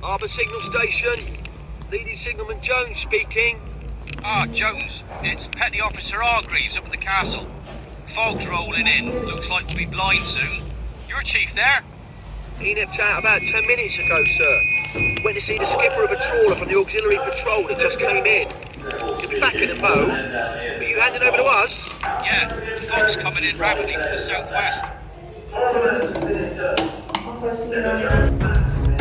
Harbour Signal Station. Leading Signalman Jones speaking. Ah, Jones. It's Petty Officer Hargreaves up at the castle. Fog's rolling in. Looks like we'll be blind soon. You're chief there? He nipped out about 10 minutes ago, sir. Went to see the skipper of a trawler from the auxiliary patrol that just came in. He'll be back in a mo. Are you handing over to us? Yeah, fog's coming in rapidly from the southwest.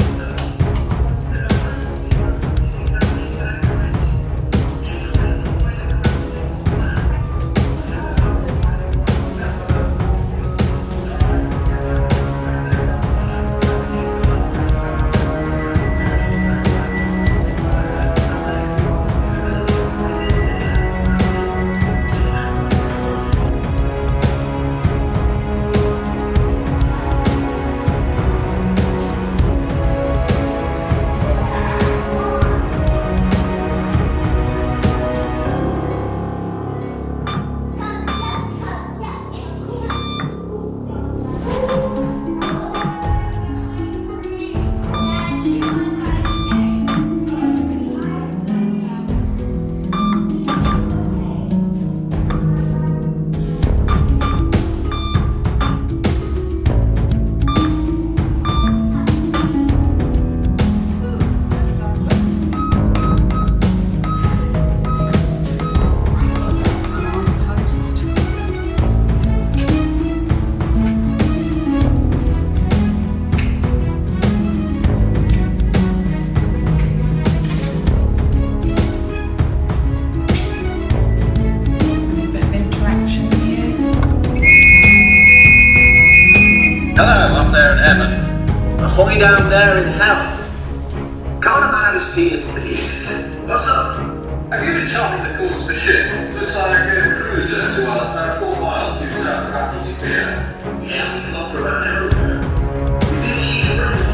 Hello, up there in heaven. Ahoy down there in hell. Can't a majesty at peace? What's up? Have you been charting the course of a ship? Looks like a cruiser to us about 4 miles due south of Raffles Pier. Yeah, we can offer around everywhere. We think she's friendly.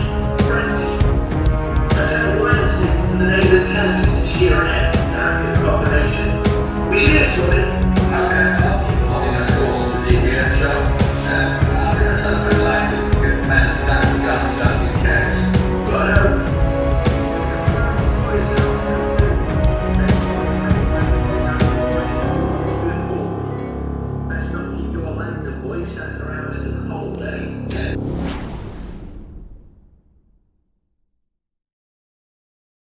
Let's have a wireless link to the naval intelligence and sheer ahead to the combination. We should have sorted.